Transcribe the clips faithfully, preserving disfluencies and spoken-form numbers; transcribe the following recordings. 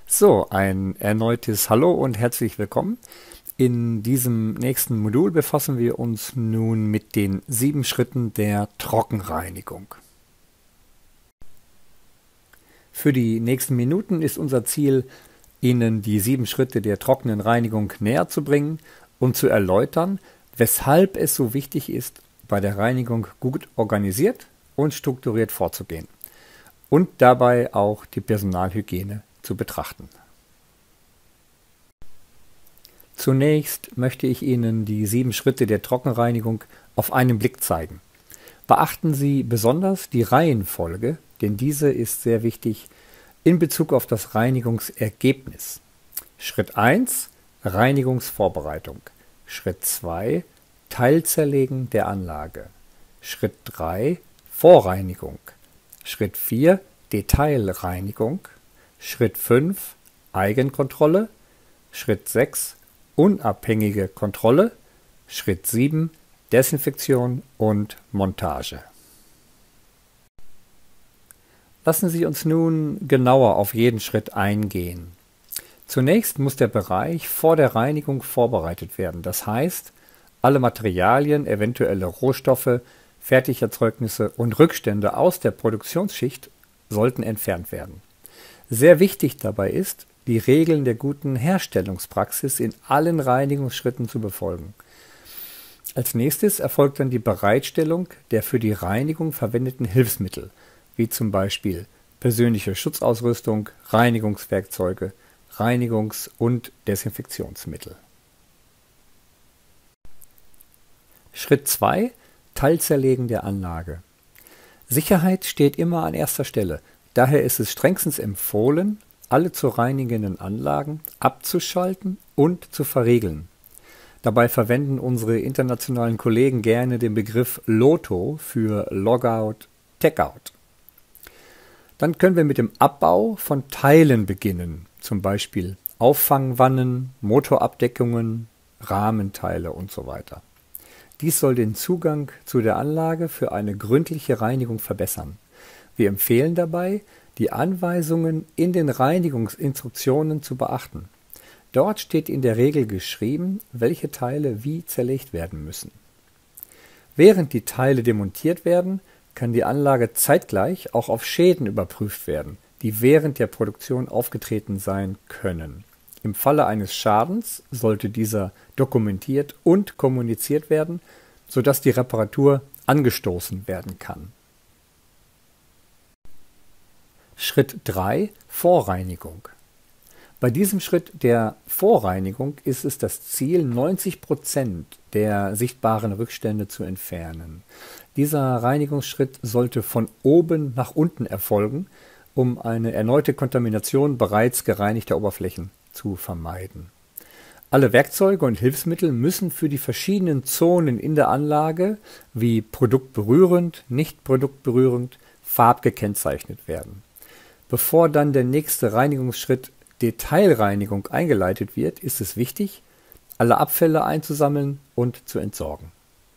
So, ein erneutes Hallo und herzlich willkommen. In diesem nächsten Modul befassen wir uns nun mit den sieben Schritten der Trockenreinigung. Für die nächsten Minuten ist unser Ziel, Ihnen die sieben Schritte der trockenen Reinigung näher zu bringen und zu erläutern, weshalb es so wichtig ist, bei der Reinigung gut organisiert und strukturiert vorzugehen und dabei auch die Personalhygiene zu betrachten. Zunächst möchte ich Ihnen die sieben Schritte der Trockenreinigung auf einen Blick zeigen. Beachten Sie besonders die Reihenfolge, denn diese ist sehr wichtig in Bezug auf das Reinigungsergebnis. Schritt eins: Reinigungsvorbereitung. Schritt zwei: Teilzerlegen der Anlage. Schritt drei: Vorreinigung. Schritt vier: Detailreinigung. Schritt fünf: Eigenkontrolle. Schritt sechs: Unabhängige Kontrolle. Schritt sieben: Desinfektion und Montage. Lassen Sie uns nun genauer auf jeden Schritt eingehen. Zunächst muss der Bereich vor der Reinigung vorbereitet werden. Das heißt, alle Materialien, eventuelle Rohstoffe, Fertigerzeugnisse und Rückstände aus der Produktionsschicht sollten entfernt werden. Sehr wichtig dabei ist, die Regeln der guten Herstellungspraxis in allen Reinigungsschritten zu befolgen. Als nächstes erfolgt dann die Bereitstellung der für die Reinigung verwendeten Hilfsmittel, wie zum Beispiel persönliche Schutzausrüstung, Reinigungswerkzeuge, Reinigungs- und Desinfektionsmittel. Schritt zwei: Teilzerlegen der Anlage. Sicherheit steht immer an erster Stelle. Daher ist es strengstens empfohlen, alle zu reinigenden Anlagen abzuschalten und zu verriegeln. Dabei verwenden unsere internationalen Kollegen gerne den Begriff LOTO für Logout, Tagout. Dann können wir mit dem Abbau von Teilen beginnen, zum Beispiel Auffangwannen, Motorabdeckungen, Rahmenteile und so weiter. Dies soll den Zugang zu der Anlage für eine gründliche Reinigung verbessern. Wir empfehlen dabei, die Anweisungen in den Reinigungsinstruktionen zu beachten. Dort steht in der Regel geschrieben, welche Teile wie zerlegt werden müssen. Während die Teile demontiert werden, kann die Anlage zeitgleich auch auf Schäden überprüft werden, die während der Produktion aufgetreten sein können. Im Falle eines Schadens sollte dieser dokumentiert und kommuniziert werden, sodass die Reparatur angestoßen werden kann. Schritt drei: Vorreinigung. Bei diesem Schritt der Vorreinigung ist es das Ziel, neunzig Prozent der sichtbaren Rückstände zu entfernen. Dieser Reinigungsschritt sollte von oben nach unten erfolgen, um eine erneute Kontamination bereits gereinigter Oberflächen zu vermeiden. Alle Werkzeuge und Hilfsmittel müssen für die verschiedenen Zonen in der Anlage, wie produktberührend, nicht produktberührend, farbgekennzeichnet werden. Bevor dann der nächste Reinigungsschritt Detailreinigung eingeleitet wird, ist es wichtig, alle Abfälle einzusammeln und zu entsorgen.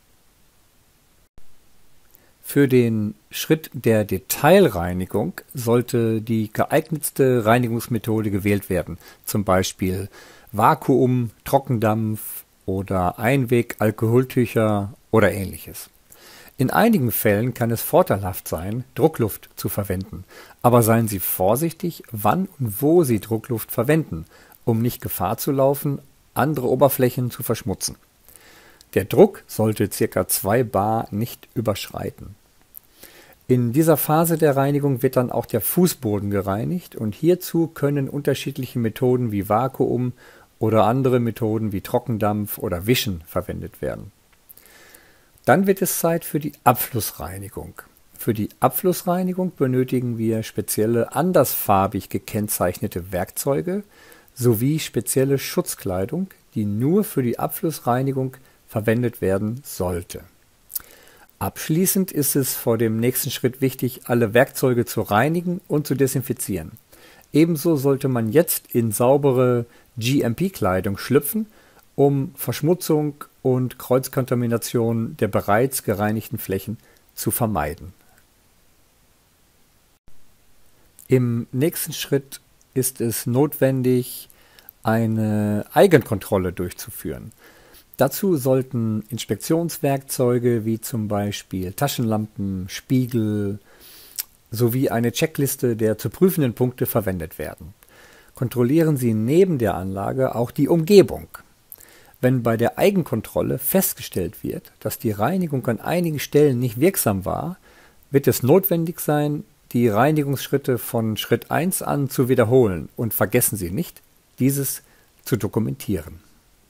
Für den Schritt der Detailreinigung sollte die geeignetste Reinigungsmethode gewählt werden, zum Beispiel Vakuum, Trockendampf oder Einweg-Alkoholtücher oder ähnliches. In einigen Fällen kann es vorteilhaft sein, Druckluft zu verwenden, aber seien Sie vorsichtig, wann und wo Sie Druckluft verwenden, um nicht Gefahr zu laufen, andere Oberflächen zu verschmutzen. Der Druck sollte ca. zwei Bar nicht überschreiten. In dieser Phase der Reinigung wird dann auch der Fußboden gereinigt und hierzu können unterschiedliche Methoden wie Vakuum oder andere Methoden wie Trockendampf oder Wischen verwendet werden. Dann wird es Zeit für die Abflussreinigung. Für die Abflussreinigung benötigen wir spezielle andersfarbig gekennzeichnete Werkzeuge sowie spezielle Schutzkleidung, die nur für die Abflussreinigung verwendet werden sollte. Abschließend ist es vor dem nächsten Schritt wichtig, alle Werkzeuge zu reinigen und zu desinfizieren. Ebenso sollte man jetzt in saubere G M P-Kleidung schlüpfen, um Verschmutzung und Kreuzkontamination der bereits gereinigten Flächen zu vermeiden. Im nächsten Schritt ist es notwendig, eine Eigenkontrolle durchzuführen. Dazu sollten Inspektionswerkzeuge wie zum Beispiel Taschenlampen, Spiegel sowie eine Checkliste der zu prüfenden Punkte verwendet werden. Kontrollieren Sie neben der Anlage auch die Umgebung. Wenn bei der Eigenkontrolle festgestellt wird, dass die Reinigung an einigen Stellen nicht wirksam war, wird es notwendig sein, die Reinigungsschritte von Schritt eins an zu wiederholen und vergessen Sie nicht, dieses zu dokumentieren.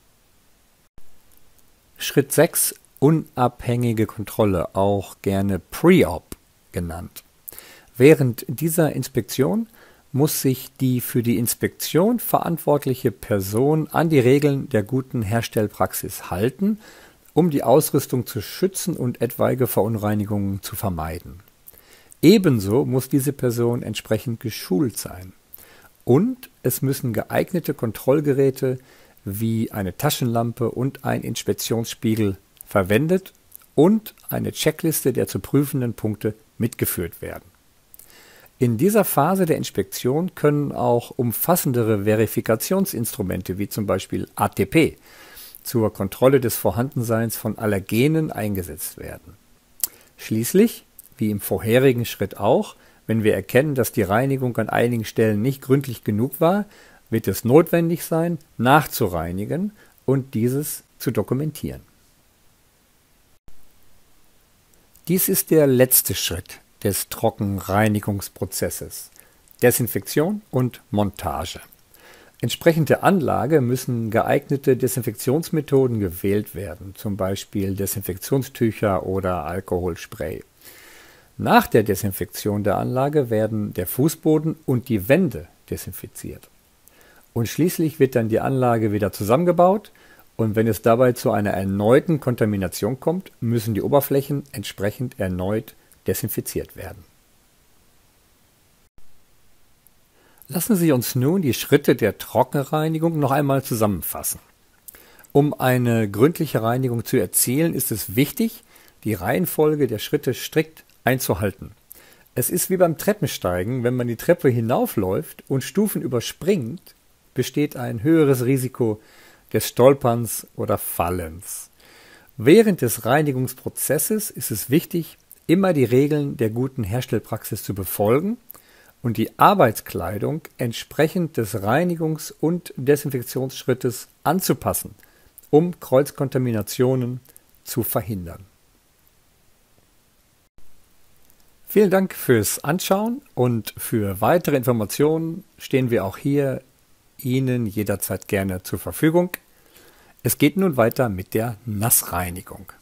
Schritt sechs. Unabhängige Kontrolle, auch gerne Pre-Op genannt. Während dieser Inspektion muss sich die für die Inspektion verantwortliche Person an die Regeln der guten Herstellpraxis halten, um die Ausrüstung zu schützen und etwaige Verunreinigungen zu vermeiden. Ebenso muss diese Person entsprechend geschult sein. Und es müssen geeignete Kontrollgeräte wie eine Taschenlampe und ein Inspektionsspiegel verwendet und eine Checkliste der zu prüfenden Punkte mitgeführt werden. In dieser Phase der Inspektion können auch umfassendere Verifikationsinstrumente wie zum Beispiel A T P zur Kontrolle des Vorhandenseins von Allergenen eingesetzt werden. Schließlich, wie im vorherigen Schritt auch, wenn wir erkennen, dass die Reinigung an einigen Stellen nicht gründlich genug war, wird es notwendig sein, nachzureinigen und dieses zu dokumentieren. Dies ist der letzte Schritt des Trockenreinigungsprozesses: Desinfektion und Montage. Entsprechend der Anlage müssen geeignete Desinfektionsmethoden gewählt werden, zum Beispiel Desinfektionstücher oder Alkoholspray. Nach der Desinfektion der Anlage werden der Fußboden und die Wände desinfiziert. Und schließlich wird dann die Anlage wieder zusammengebaut und wenn es dabei zu einer erneuten Kontamination kommt, müssen die Oberflächen entsprechend erneut desinfiziert werden. Lassen Sie uns nun die Schritte der Trockenreinigung noch einmal zusammenfassen. Um eine gründliche Reinigung zu erzielen, ist es wichtig, die Reihenfolge der Schritte strikt einzuhalten. Es ist wie beim Treppensteigen: Wenn man die Treppe hinaufläuft und Stufen überspringt, besteht ein höheres Risiko des Stolperns oder Fallens. Während des Reinigungsprozesses ist es wichtig, immer die Regeln der guten Herstellpraxis zu befolgen und die Arbeitskleidung entsprechend des Reinigungs- und Desinfektionsschrittes anzupassen, um Kreuzkontaminationen zu verhindern. Vielen Dank fürs Anschauen und für weitere Informationen stehen wir auch hier Ihnen jederzeit gerne zur Verfügung. Es geht nun weiter mit der Nassreinigung.